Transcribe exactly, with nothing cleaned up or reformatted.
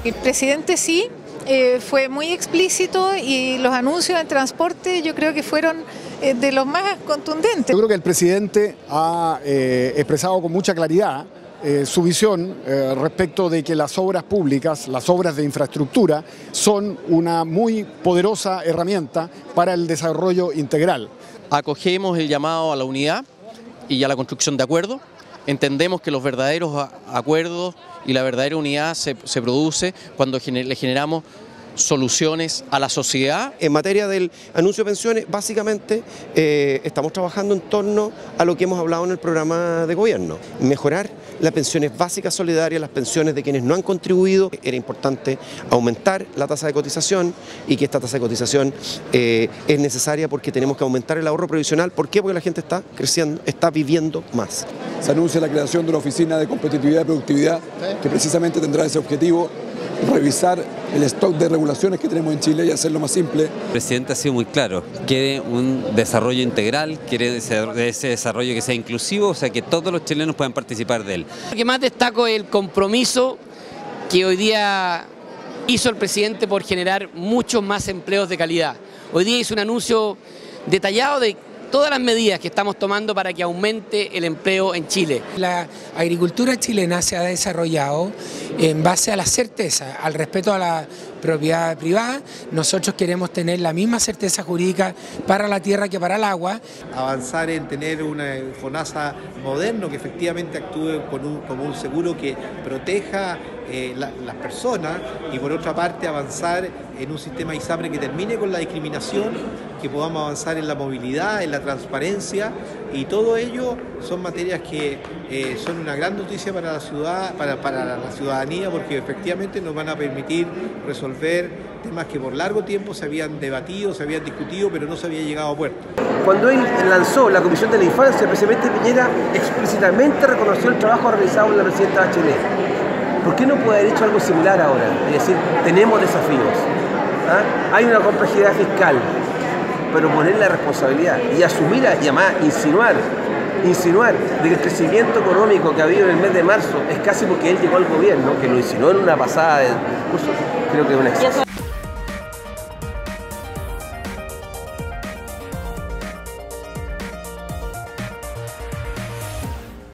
El presidente sí, eh, fue muy explícito y los anuncios en transporte yo creo que fueron eh, de los más contundentes. Yo creo que el presidente ha eh, expresado con mucha claridad eh, su visión eh, respecto de que las obras públicas, las obras de infraestructura, son una muy poderosa herramienta para el desarrollo integral. Acogemos el llamado a la unidad y a la construcción de acuerdos. Entendemos que los verdaderos acuerdos y la verdadera unidad se, se produce cuando gener, le generamos soluciones a la sociedad. En materia del anuncio de pensiones, básicamente eh, estamos trabajando en torno a lo que hemos hablado en el programa de gobierno, mejorar las pensiones básicas solidarias, las pensiones de quienes no han contribuido. Era importante aumentar la tasa de cotización y que esta tasa de cotización eh, es necesaria porque tenemos que aumentar el ahorro previsional. ¿Por qué? Porque la gente está creciendo, está viviendo más. Se anuncia la creación de una oficina de competitividad y productividad que precisamente tendrá ese objetivo: revisar el stock de regulaciones que tenemos en Chile y hacerlo más simple. El presidente ha sido muy claro, quiere un desarrollo integral, quiere ese desarrollo que sea inclusivo, o sea que todos los chilenos puedan participar de él. Lo que más destaco es el compromiso que hoy día hizo el presidente por generar muchos más empleos de calidad. Hoy día hizo un anuncio detallado de todas las medidas que estamos tomando para que aumente el empleo en Chile. La agricultura chilena se ha desarrollado en base a la certeza, al respeto a la propiedad privada. Nosotros queremos tener la misma certeza jurídica para la tierra que para el agua. Avanzar en tener una FONASA moderno que efectivamente actúe con un, como un seguro que proteja eh, la, las personas, y por otra parte avanzar en un sistema ISAPRE que termine con la discriminación, que podamos avanzar en la movilidad, en la transparencia, y todo ello son materias que eh, son una gran noticia para la ciudad, para, para la ciudadanía, porque efectivamente nos van a permitir resolver temas que por largo tiempo se habían debatido, se habían discutido, pero no se había llegado a puerto. Cuando él lanzó la Comisión de la Infancia, el presidente Piñera explícitamente reconoció el trabajo realizado por la presidenta Bachelet. ¿Por qué no puede haber hecho algo similar ahora? Es decir, tenemos desafíos, ¿ah? Hay una complejidad fiscal, pero poner la responsabilidad y asumir y además insinuar, insinuar de que el crecimiento económico que ha habido en el mes de marzo es casi porque él llegó al gobierno, que lo insinuó en una pasada de discurso, creo que es una exceso.